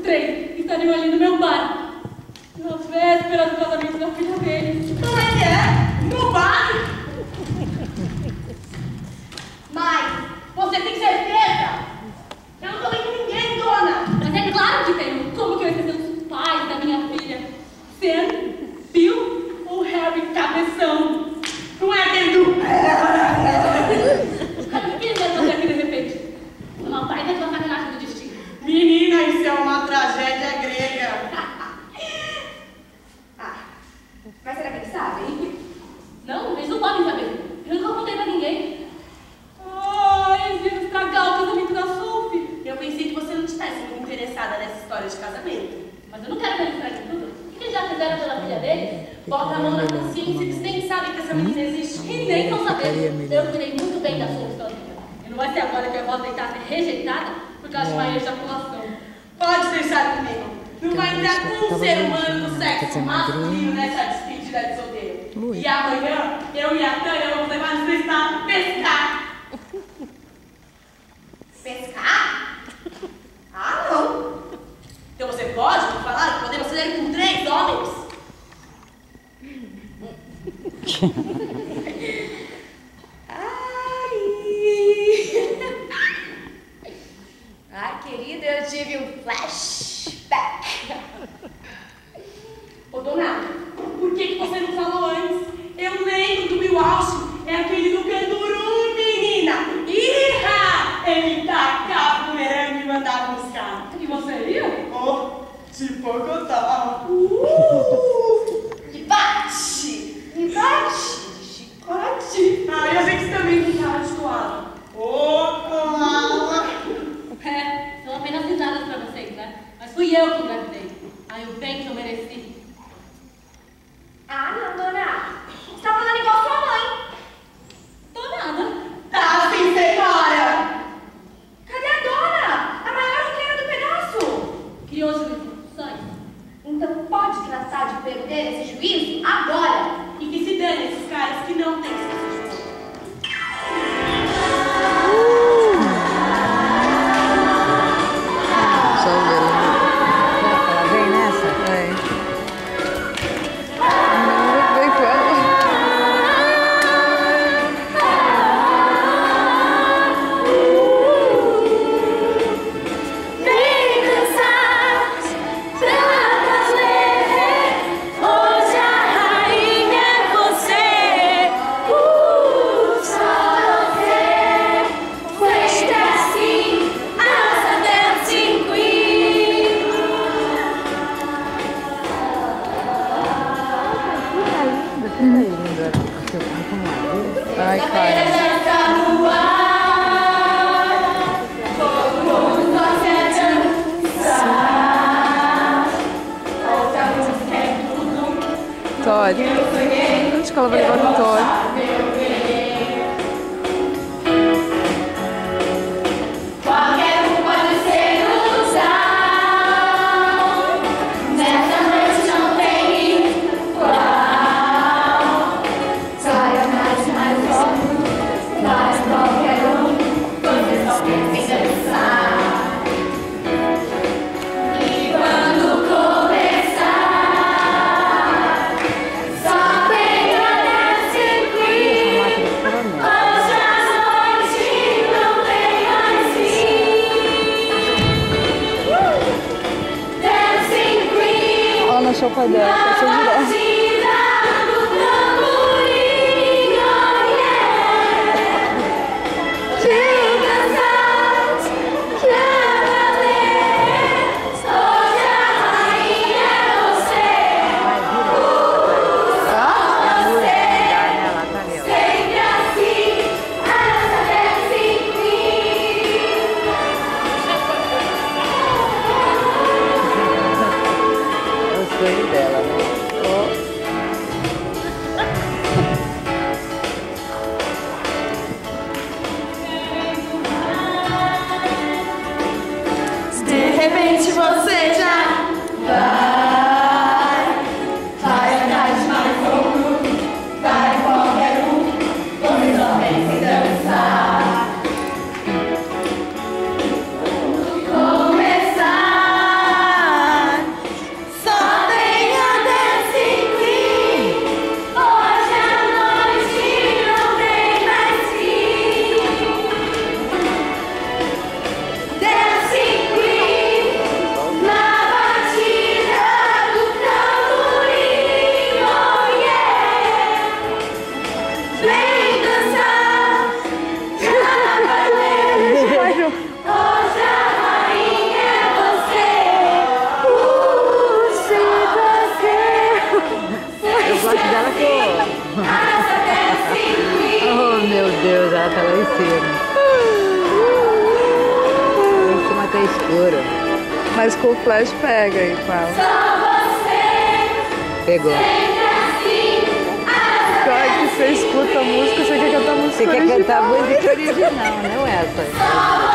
três estariam ali no meu bar, na véspera do casamento da filha deles. Como é que é? No bar? Mas, você tem certeza? Eu não tô vendo ninguém, dona! Mas é claro que tenho. Como que eu esqueci os pais da minha filha? Sam, Bill ou Harry Cabeção? Não é aquele do... Mas o que ele vai fazer aqui de repente? Uma baita de uma sacanagem do destino. Menina, isso é uma tragédia grega. Mas será que eles sabem? Não, eles não podem saber. Eu nunca contei pra ninguém. Ai, eles iam estragar o casamento da Sophie. Eu pensei que você não estivesse muito interessada nessa história de casamento. Mas eu não quero que eles estraguem tudo. O que eles já fizeram pela filha deles? Bota a mão na consciência, eles nem sabem que essa menina existe. E nem estão sabendo. Eu cuidei muito bem da Sophie sozinha. E não vai ser agora que eu vou aceitar ser rejeitada por causa de uma ejaculação. Pode deixar comigo. Não vai entrar um ser humano do sexo masculino nessa despedida de solteiro. E amanhã, eu e a Tânia vamos levar no seu estado pescar. Pescar? Ah, não. Então você pode me falar que podemos fazer com 3 homens? Ai, querida, eu tive um flashback. Ô, dona, por que você não falou antes? Eu lembro do Bill Walsh, é aquele do canguru, menina. Iha! Ele tacava o bumerangue e mandava buscar. E você ia? Oh, tipo eu tava. Me bate! Me bate! De chicote! Ah, eu sei que você também ficava de toalha. Ô, koala! É, são apenas risadas pra vocês, né? Mas fui eu que engravidei. Aí o bem que eu mereci. Ah, não, dona. Você tá falando igual sua mãe. Tô nada. Tá sim, senhora! Cadê a dona? A maior roqueira do pedaço. Criou jurisdições. Então pode tratar de perder esse juízo agora. E que se dane esses caras que não têm senso de humor. Ela vem nessa? Vem. Vem com ela. Vem dançar pela valer. Hoje a rainha é você. Só você. Festa assim, a nossa dancing queen. Ai, A feira cara. já está no ar. Todo mundo gosta de dançar. Outra música é tudo. Tori. Onde que ela vai levar no Tori? Qualquer um pode ser ilusão. Nessa noite não tem igual. Saia mais logo, mas qualquer um, você só pensa em dançar. E quando começar, só tem a Dancing Queen. Hoje a noite não tem mais fim. Dancing Queen. Olha na chopa dela, tá cheio de dó. Batida do tamborim, oh yeah. Chega out, já valer. Hoje a rainha é você. Só você. Sempre assim, a nossa Dancing Queen. É o sonho dela, né? De repente você já vai atrás de mais um, vai qualquer um, você só pensa em dançar. Começar. Mas com o flash pega aí, fala. Pegou. Pior que você escuta a música, você quer cantar a música Você quer original. cantar a música original, não essa.